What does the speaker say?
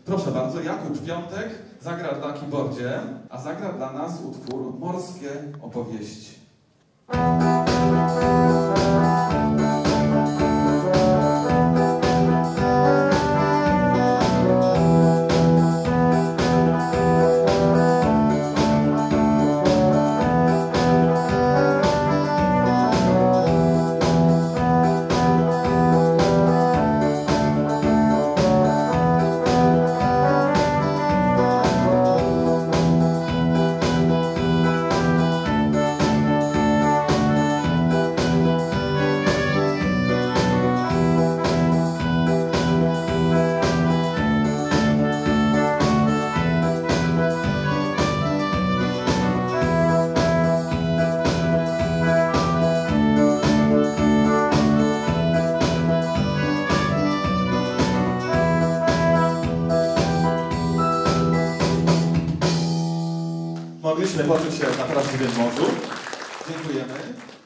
Proszę bardzo, Jakub Piątek zagra na keyboardzie, a zagra dla nas utwór Morskie opowieści. Mogliśmy poczuć się na prawdziwym morzu. Dziękujemy.